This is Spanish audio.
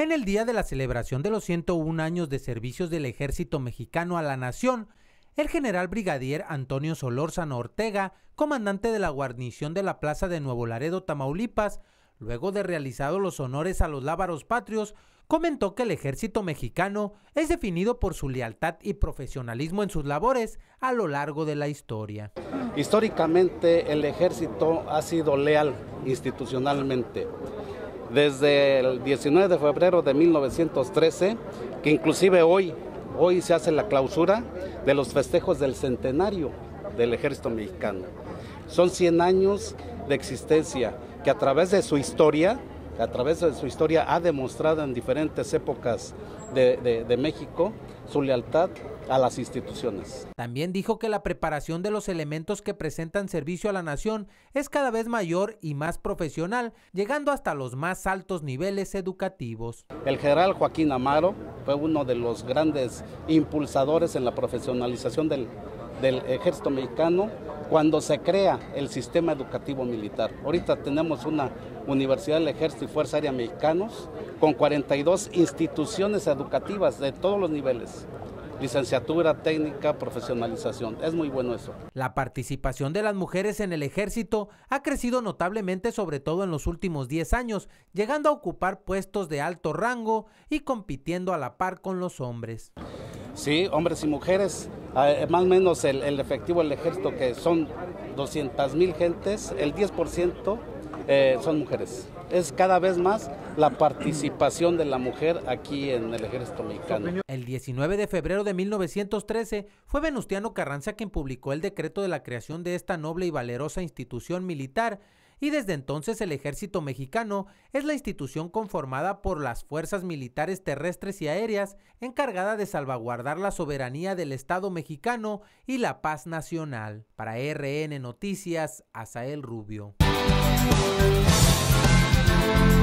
En el día de la celebración de los 101 años de servicios del Ejército Mexicano a la Nación, el general brigadier Antonio Solórzano Ortega, comandante de la guarnición de la Plaza de Nuevo Laredo, Tamaulipas, luego de realizados los honores a los lábaros patrios, comentó que el Ejército Mexicano es definido por su lealtad y profesionalismo en sus labores a lo largo de la historia. Históricamente el Ejército ha sido leal institucionalmente. Desde el 19 de febrero de 1913, que inclusive hoy se hace la clausura de los festejos del centenario del Ejército Mexicano. Son 100 años de existencia que a través de su historia ha demostrado en diferentes épocas de México su lealtad a las instituciones. También dijo que la preparación de los elementos que presentan servicio a la nación es cada vez mayor y más profesional, llegando hasta los más altos niveles educativos. El general Joaquín Amaro fue uno de los grandes impulsadores en la profesionalización del Ejército Mexicano cuando se crea el sistema educativo militar. Ahorita tenemos una Universidad del Ejército y Fuerza Aérea Mexicanos con 42 instituciones educativas de todos los niveles. Licenciatura, técnica, profesionalización. Es muy bueno eso. La participación de las mujeres en el ejército ha crecido notablemente, sobre todo en los últimos 10 años, llegando a ocupar puestos de alto rango y compitiendo a la par con los hombres. Sí, hombres y mujeres, más o menos el efectivo del ejército, que son 200,000 gentes, el 10% son mujeres. Es cada vez más la participación de la mujer aquí en el Ejército Mexicano. El 19 de febrero de 1913 fue Venustiano Carranza quien publicó el decreto de la creación de esta noble y valerosa institución militar, y desde entonces el Ejército Mexicano es la institución conformada por las fuerzas militares terrestres y aéreas encargada de salvaguardar la soberanía del Estado mexicano y la paz nacional. Para RN Noticias, Asael Rubio.